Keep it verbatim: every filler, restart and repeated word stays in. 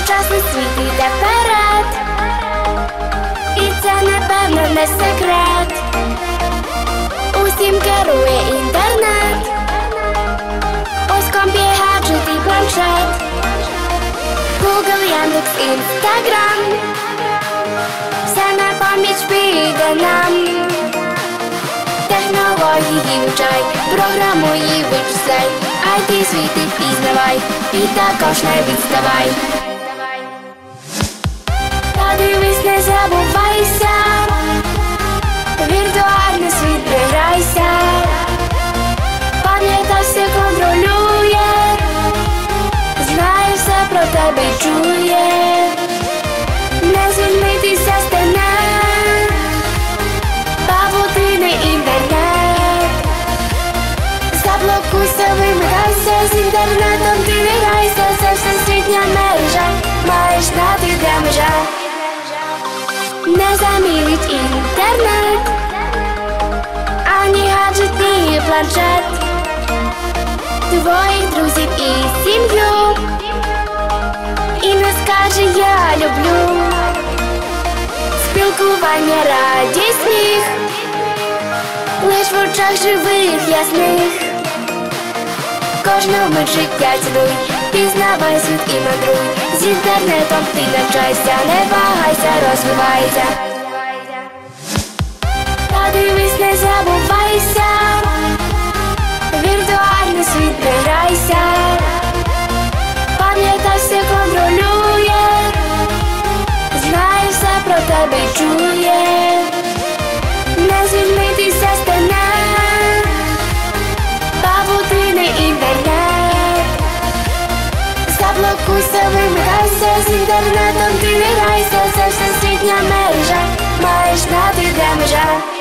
Сучасний світ іде вперед, і це, напевно, не секрет. Усім керує інтернет, ось комп є, гаджет і планшет. Google, Яндекс, Інстаграм, все на поміч піде нам. Технології вивчай, програмуй, вичисляй, ай ти-світи пізнавай, і також не відставай. Та дивись, не забувайся, віртуальний світ не грайся. Пам'ятай, все контролює, знає все про тебе й чує. Не звільнитися стане, павутини інтернет. Заблокуйся, вимикайся, з інтернетом ти не грайся. Це всесвітня мережа, маєш знати, де межа. Не замінить інтернет ані гаджет, ні планшет. Твоїх друзів і сім'ю, і не скаже я люблю. Спілкування, радість, сміх, лиш в очах живих, ясних. Кожну мить життя цінуй, пізнавай світ і мандруй. З інтернетом ти навчайся, не вагайся, розвивайся. Та дивись, не забувайся, віртуальний світ не грайся. Пам'ятай, все контролює, знає все про тебе й чує. Не звільнитися стане, павутини інтернет. Заблокуйся, вимикайся, з інтернетом ти не грайся. Це всесвітня мережа, маєш знати, де межа.